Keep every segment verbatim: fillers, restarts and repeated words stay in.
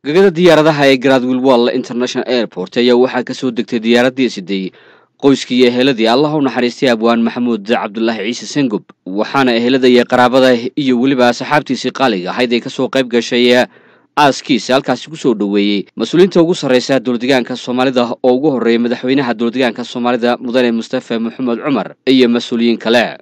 Gagada diyaaradaha ee Gradwell International Airport ayaa waxaa ka soo degtay diyaaradii sidii qoyskii iyo eheladii Allah u naxariistay Abwaan Maxamuud Cabdullaahi Ciise Singub waxaana ehelada iyo qaraabada iyo waliba asxaabtiisii qaaliga ahayd ay ka soo qayb gashay aaskiisa halkaas ku soo dhaweeyay mas'uuliyiinta ugu sareysa dowladdeegaanka Soomaalida oo ugu horeeyay madaxweynaha dowladdeegaanka Soomaalida mudane Mustafa Mohamed Cumar iyo mas'uuliyiin kale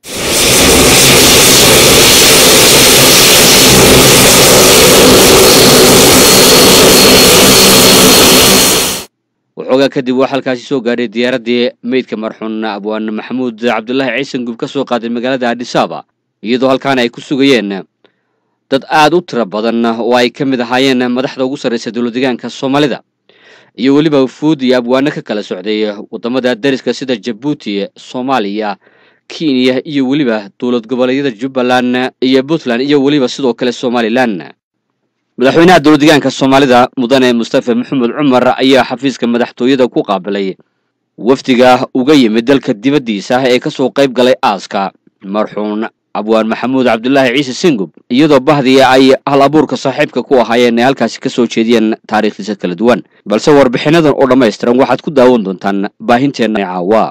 وحوجا كدي واحد كاسي سو غاري دياردي ميدka marxuun Abwaan Maxamuud Cabdullaahi Ciise Singub ka soo qaaday magaalada Addis Ababa iyadoo halkaan ay ku sugayeen dad aad u tiro badan oo ay kamid ahaayeen madaxda ugu sareysa dowladdeegaanka Soomaalida iyo waliba fuud iyo abwaana ka kala socday wadamada dariska sida Djibouti, Soomaaliya, Kenya iyo waliba dowlad goboleedyada Jubbaland iyo Puntland iyo waliba sidoo kale Somalian madaxweynaha dowladdeegaanka Soomaalida mudane Mustafa Mohamed Cumar ayaa xafiiska madaxtooyada ku qaabilay wafdiga uga yimid dalka dibadiisa ee ka soo qayb galay aaska marxuun Abwaan Maxamuud Cabdullaahi Ciise Singub iyadoo bahdii ay hal abuurka saaxiibka ku ahaayeen halkaas ka soo jeediyeen taariikhdiisa kala duwan balse warbixinadan oo dhameystiran waxaad ku daawan doontaan baahinteena caawa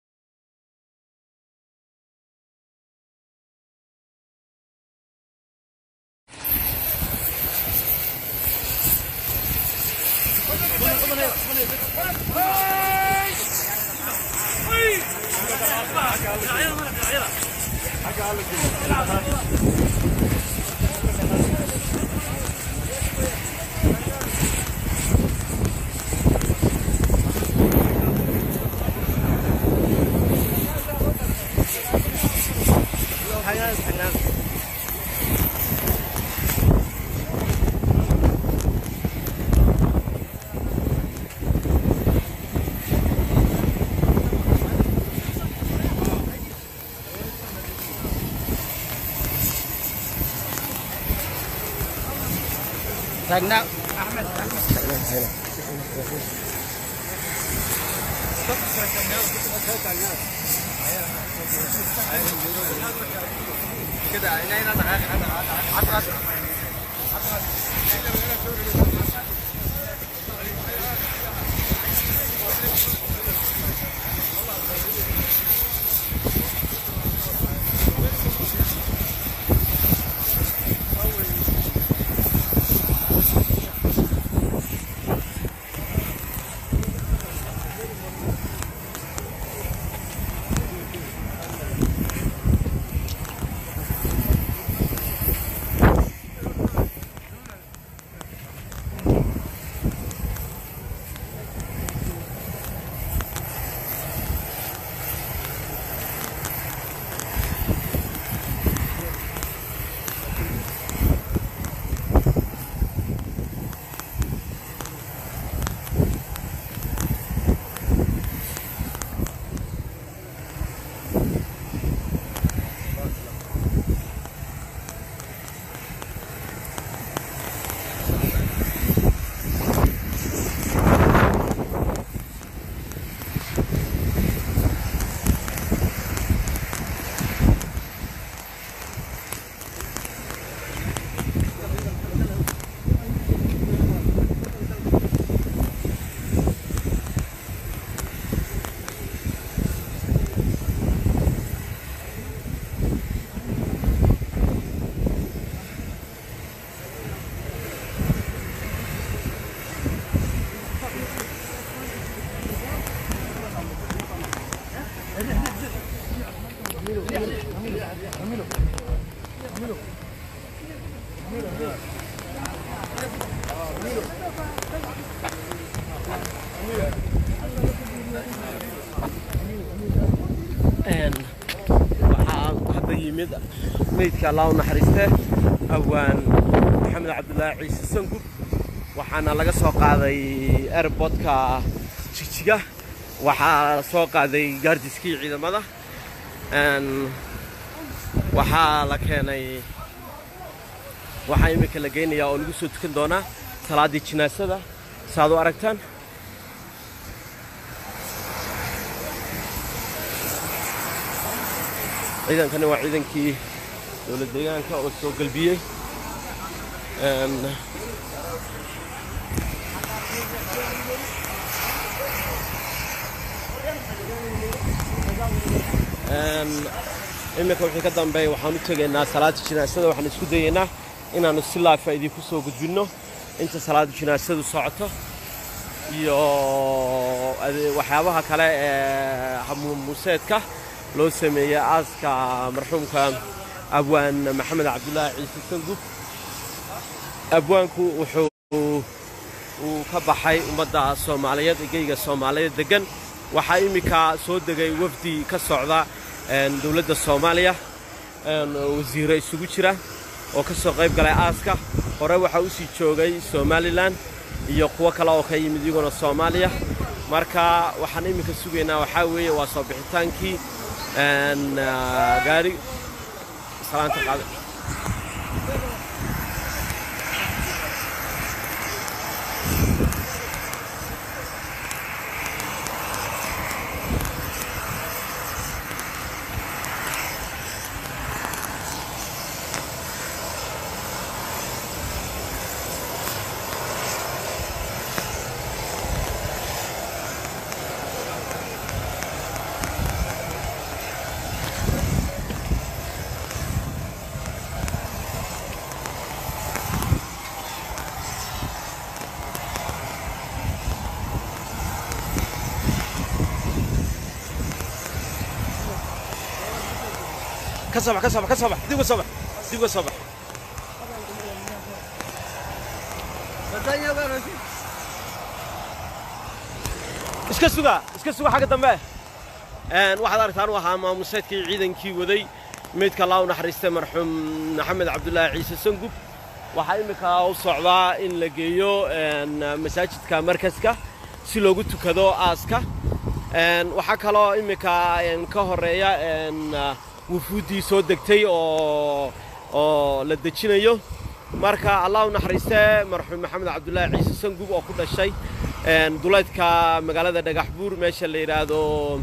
Now, Ahmed, ميدك الله ونحرسته أبوان محمد عبدالله عيسى سنقب وحنا لقى سوق هذا أربط كا جيجيجا وحا سوق هذا جاردسكي عيد ماذا أن وحا لكني وحا يمكن لقيني يا أولو سوت كندونا ثلاثة جناسة ده سادو أركتان إذا كانوا عيدن كي دولة ديان كأوسو قلبية imika wixii ka dambeeyay waxaan u tagaynaa salaada jinaasada waxaan isku dayaynaa inaanu si live ah idinku soo gudbino inta salaada jinaasadu socoto iyo waxyaabaha kale ee hamuuseedka loo sameeyay aaska marxuumka Abwaan Mohamed Abdullahi Ciise Singub abwaanku wuxuu uu ka baxay ummadda Soomaaliyeed eegayga Soomaaliyeed degan waxa imika soo degay wafdi ka socda dawladda Soomaaliya wasiiro isugu jira oo ka soo qayb galay aaska hore waxa uu sii joogay Somalian iyo kuwa kale oo ka yimid iyaguna Soomaaliya marka waxaan imika sugeynaa waxa weeye waa soo bixitaankii aan gaari salaanta qaad كسبح كسبح كسبح ديقو صبح ديقو صبح اسكا سوغا اسكا سوغا حاجه دمبه ان واحد ارتان وها ماموسيدكي ciidankii waday meedka Allah u naxariistay marxuum Mohamed Abdullahi Ciise Singub waxa imika u socdaa in la geeyo masaajidka markaska si loogu tukado aaska ان waxa kale oo imika ka horeeya en وفودي soo degtay oo oo la dejinayo marka Allah u naxariistay marxuum Mohamed Abdullahi Ciise Singub oo ku dhashay een duleedka magaalada Dhagaxbuur meesha la yiraahdo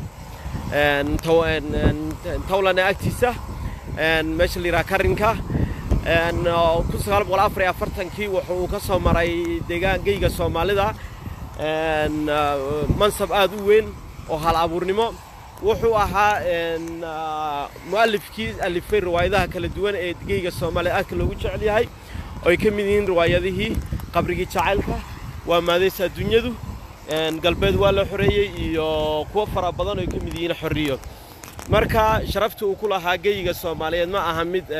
een tawlana agtiisa een meesha la yiraahdo Karinka een ku sagaal boqol afar iyo afartan-kii wuxuu ka soo maray deegaankayga Soomaalida een mansab aad u weyn oo hal abuurnimo wuxuu ahaa in muallifkii alifay riwaayadaha kala duwan ee deegayga Soomaaliya aad loogu jecel yahay oo ay ka mid yihiin riwaayadihii qabrigii jacaylka waa maadaysa dunyadu in galbeed waa la xoreeyay iyo kuwa fara badan oo ay ka mid yihiin xorriyo marka sharaftu uu ku lahaa deegayga Soomaaliyeed ma aha mid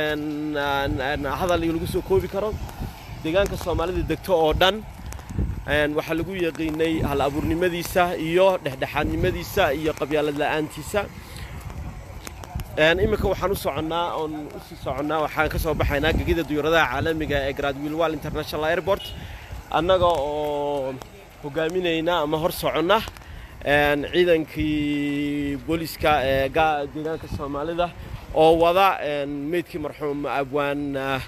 hadal lagu soo koobi karo deegaanka Soomaalida degto oo dhan ان waxa lagu yaqiinay hal abuurnimadiisa iyo dhexdhexaadnimadiisa iyo qabyaalad la'aantiisa ان imika waxaan u soconaa oo u sii soconaa waxaan ka soo baxaynaa gegida diyaaradaha caalamiga ee Gradwilwal International Airport annaga oo hogaaminayna ama hor socona ان ciidankii booliska ee deegaanka Soomaalida oo wada meedkii marxuum Abwaan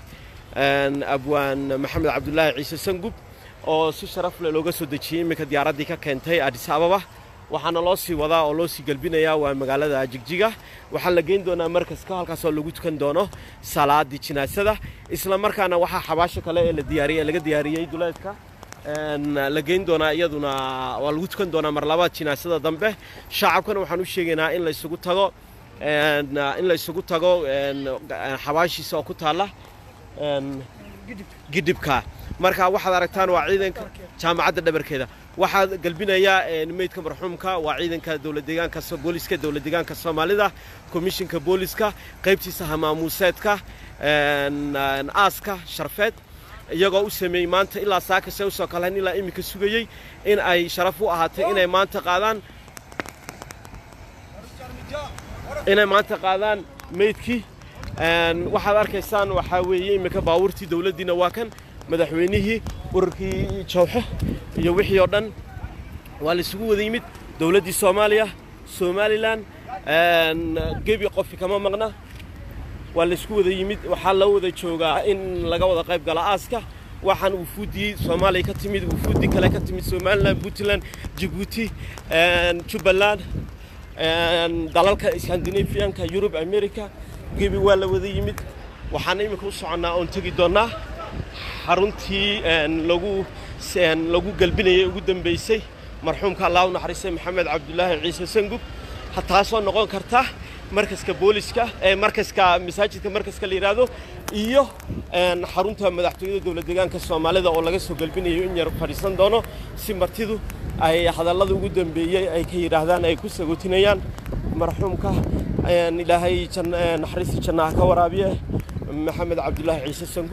Abwaan Mohamed Abdullahi Ciise Singub oo si sharaf leh looga soo dejiyay imika diyaaradii ka keentay Addis Ababa waxaana loo sii wadaa oo loo sii galbinayaa waa magaalada Jigjiga waxa la geyn doonaa markaska halkaas oo lagu tukan doono salaadii jinaasada isla markaana waxa xabaasho kale ee la diyaariyay laga diyaariyay duleedka een la geyn doonaa iyaduna waa lagu tukan doonaa mar labaad jinaasada dambe shacabkana waxaan u sheegaynaa in la isugu tago een in la isugu tago een xabaashiisa oo ku taala een gidibka marka waxaad aragtaan waa ciidanka jaamacadda dhabarkeeda waxaad galbinayaa meedka marxuumka waa ciidanka dawladda deegaanka booliska dawladda deegaanka Soomaalida komishinka booliska qaybtiisa hamaamuuseedka een aaska sharfeed iyagoo u sameeyay maanta ilaa saaka soo soo kala ilaa imika sugayay in ay sharaf u ahaatay inay maanta qaadaan inay maanta qaadaan meedkii een waxaad arkaysaan waxa weeye imika baawurtii dawladdiina waa kan madaxweynihii ururkii jawxo iyo wixii oo dhan waa la isugu wada yimid dawladdii Soomaaliya Somaliland een gebi qof kama maqna waa la isku wada yimid waxa la wada joogaa in laga wada qayb gala aaska waxaan uu fuudii Soomaaliya ka timid uu fuudii kale ka timid Somaliland Puntland Djibouti een Jubaland een dalalka Scandinavianka Europe America gebi waa la wada yimid waxaan imika u soconaa oo tagi doonaa حرنتي أن لجو سن لجو قلبنا يقدم بيسي مرحوم كالله ونحرسه محمد عبد الله عيسى سنجوب حتى أصلا نقول كرته مركز كبوليس كا مركز كمساجد كمركز كاليرادو إيوه أن حرنتها مدحتوية دولة دجان كالصومالية ده ولا جسوا قلبنا ينير فارسان دانو سمرتيدو أي حدا الله يقدم بيجي أي كي رهدان أي كوسة قتنيان مرحوم كا أن إلهي كان نحرس كنا كورابيه محمد عبد الله عيسى سنجوب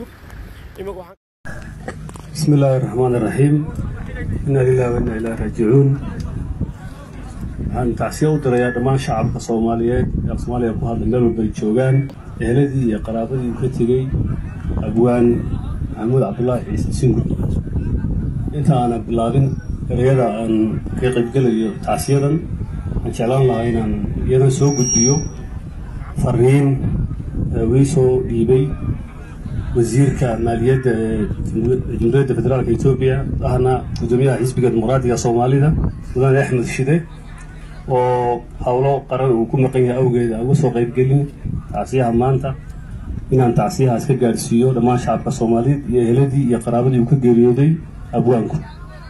بسم الله الرحمن الرحيم إنا لله وإنا إليه راجعون عن تعسير دريات ما شعب الصوماليات الصومالية بهذا النلو بيتشوغان إهلدي قرابتي وكتيجي أبوان محمد عبد الله عيسى سنجوب أنت أنا بلادن رياضة أن كيقب قلي تعسيرا أن شعلان الله إن يدن سوق الديو فرين ويسو ديبي وزير كمالية جمهورية فدرالية إثيوبيا أنا قدوميها حزب الديمقراطية الصومالية وأنا أحمد الشدة وحاولوا قرروا وكم قيمة أوجد أو سوق يبقين تعسيها مانتا إن أن تعسيها أسكت جالسيو لما شعب الصومالي يهلدي يقرابي وكجريودي أبوانكم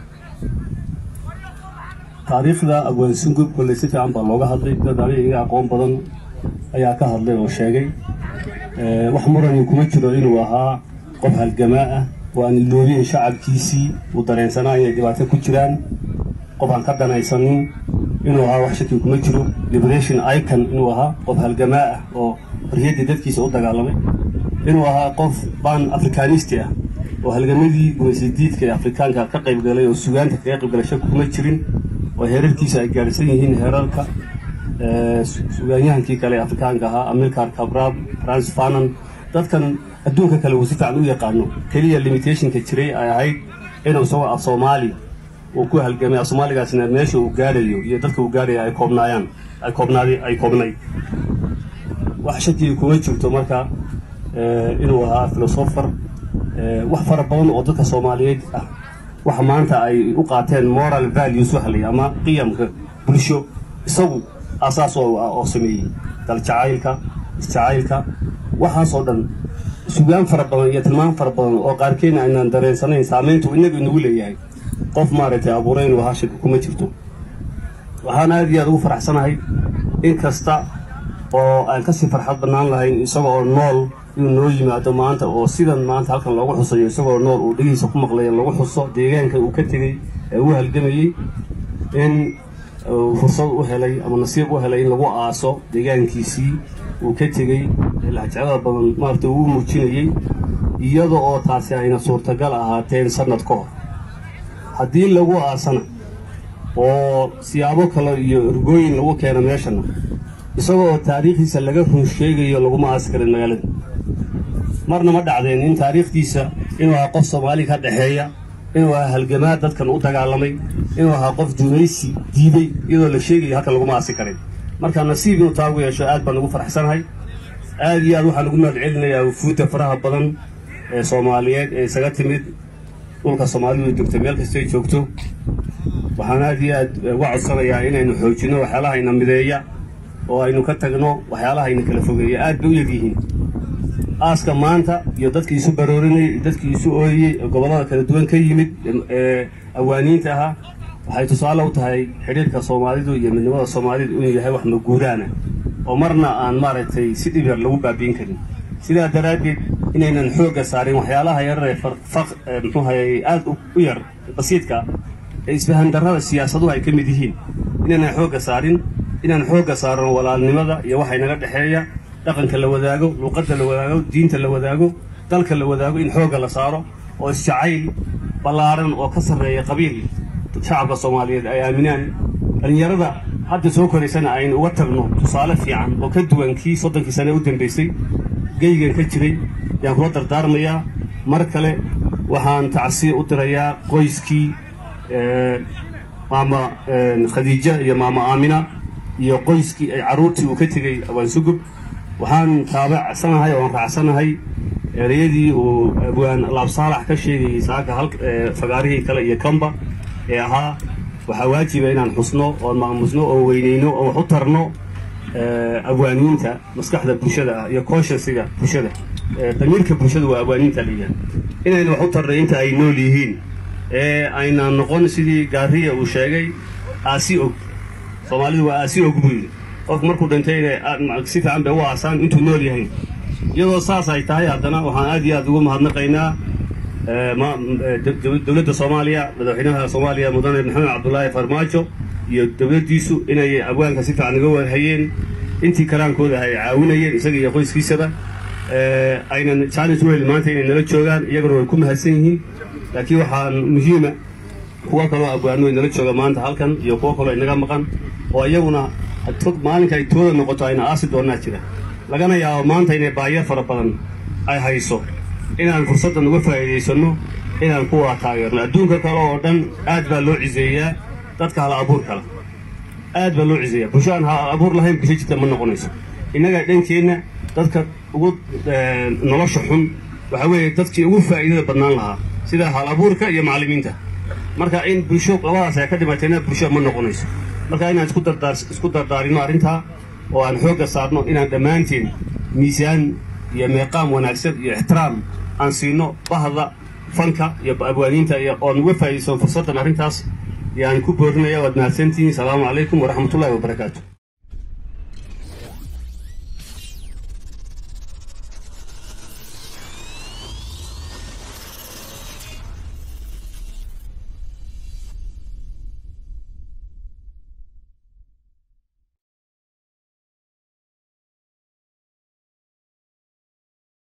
تاريخ ذا أبوان سنجوب كل ستة عم طلعوا هذا ده عليه أقوم بدن أي أكهر له وشاقي وحمرا يكون يجرؤون وها قبها الجماعة وأن اللوري شعب كيسي ودرين سنايا جبات كتيران قبها كردنا يسنين إنه ها وحشة يكون يجرؤ ليبريشن أيكن إنه ها قبها الجماعة ورهيد دت كيس أوضة قالوا إنه ها قف بان أفريكانيستيا وهالجميدي وسديد كأفريكان كقريب قالوا والسودان كقريب قالوا شكو متشرين وهرب كيس جالسين هين هرالك سودانيان كي كلا أفريكان كها أمريكا كبراب فرانس فانن dadkan adduunka kale uu si fiican u yaqaano kaliya limitation ka jiray ay ahayd inuu soo af Soomaali oo ku halgamay Soomaaligaasna meesha uu gaarayo iyo dadka uu gaarayo ay koobnaayaan ay koobnaadi ay koobnay wax shaki kuma jirto marka inuu ahaa philosopher wax fara badan oo dadka Soomaaliyeed ah wax maanta ay u qaateen moral values wax la ama qiyamka bulsho isagu asaas oo sameeyay dal jacaylka jacaylka waxaasoo dhan suugaan fara badan iyo tilmaan fara badan oo qaarkeena aynaan dareensanayn saameyntu inagu inagu leeyahay qof maaragtay abuurayn waxa shaki kuma jirto waxaan aad iyo aad ugu faraxsanahay in kasta oo aan ka sii farxad banaan lahayn isagoo nool inuu noo yimaado maanta oo sidan maanta halkan loogu xusayo isagoo nool uu dhigiisa ku maqlayo lagu xuso deegaanka uu ka tegay ee uu halgamayay in fursad u helay ama nasiib u helay in lagu aaso deegaankiisii uu ka tegay lahjada badan maartay uu muujinayay iyadoo oo taasi ayna suurtagal ahaateen sanad ka hor haddii lagu aasana oo siyaabo kale iyo ergooyin lagu keeno meeshana isagoo taariikhdiisa laga run sheegayo lagu ma aasi karin magaalada marna ma dhacdeen in taariikhdiisa inuu ahaa qof Soomaali ka dhaxeeya inuu ahaa halgamaa dadkan u dagaalamay inuu ahaa qof duumaysi diiday iyadoo la sheegayo halka lagu ma aasi karin marka nasiib inuu taagu yeesho aad baan ugu faraxsanahay aad iyo aad waxaan ugu mahadcelinayaa wufuudda faraha badan ee Soomaaliyeed ee isaga timid dhulka Soomaalidu joogto meel kasta ay joogto waxaan aad iyo aad uga codsanayaa inaynu xoojino waxyaalaha ina mideeya oo aynu ka tagno waxyaalaha ina kala fogeeya aad bay u yagyihiin aaska maanta iyo dadkii isu baroorinay dadkii isu ooyay gobolada kala duwan ka yimid ee awaaniinta ahaa waxay tusaale u tahay xiriirka Soomaalidu iyo midnimada Soomaalidu inuu yahay wax maguuraan oo marna aan maaragtay si dhibir lagu baabiin karin sida daraadeed inaynan xooga saarin waxyaalaha yar ee faq muxuu hayay aad u yar basiidka ee isfahan darrada siyaasaduhu ay ka mid yihiin inaynan xooga saarin inaan xooga saarno walaalnimada iyo waxa inaga dhaxeeya dhaqanka la wadaago luqadda la wadaago diinta la wadaago dalka la wadaago in xooga la saaro oo isjacayl ballaaran oo ka sarreeya qabiil shacabka Soomaaliyeed ay aaminaan dhalinyarada hadda soo koreysana aynu uga tagno tusaale fiican oo ka duwan kii soddonkii sano u dambeysay geygan ka jiray yaan kula dardaarmayaa mar kale waxaan tacsiir u dirayaa qoyskii maama Khadiija iyo maama Aamina iyo qoyskii ay caruurtii uu ka tegay Abwaan Singub waxaan taabacsanahay oo raacsanahay ereyadii uu Abwaan Laabsaalax ka sheegay saaka halka fagaarihii kale iyo kamba ee ahaa waxa waajiba inaan xusno oo maamusno oo weyneyno oo wax u tarno abwaaniinta maskaxda bulshada iyo conscience-ga bulshada damiirka bulshada waa abwaaninta liya inayna wax u tarnay inta ay nool yihiin ee ayna noqon sidii gaariya uu sheegay aasi og Soomaalidu waa aasi og buu qof markuu dhintay si fiican bay u aasaan intuu nool yahay iyadoo saas ay tahay haddana waxaan aad iyo aad ugu mahadnaqaynaa dowladda Soomaaliya madaxweynaha Soomaaliya mudane Mohamed Abdullaahi Farmaajo iyo dowladdiisu inay abwaanka si fiican uga warhayeen intii karaankooda ay caawinayeen isaga iyo qoyskiisaba ayna challenge weyn maanta inay nala joogaan iyaguna way ku mahadsan yihiin laakiin waxaan muhiima kuwa kale oo abwaano ay nala jooga maanta halkan iyo kuwa kale inaga maqan oo iyaguna maalinka ay tooda noqoto ayna aasi doonaa jira lagana yaabo maanta inay baahiyo fara badan ay hayso inaan fursaddan uga faa'iidaysano inaan kuwa taageerno adduunka kale oo dhan aad baa loo ciseeyaa dadka hal abuur kale aad baa loo ciseeyaa bulsho aan hal abuur lahayn bulsho jirta ma noqonayso innaga dhankeenna dadka ugu nolosha xun waxa weeye dadkii ugu faa'iidada badnaan lahaa sida hal abuurka iyo macallimiinta marka in bulsho labadaas ay ka dhimatayna bulsho ma noqonayso marka inaan isku dardaar isku dardaarino arrinta oo aan xoogga saarno inaan dhammaanteen miisaan iyo meeqaam wanaagsan iyo ixtiraam aan siino bahda fanka iyo abwaaniinta iyo oo uga faa'iideysan fursaddan arrintaas yaan ku boorinayaa waad mahadsantihiin salaamu calaykum waraxmatullaahi wabarakaatu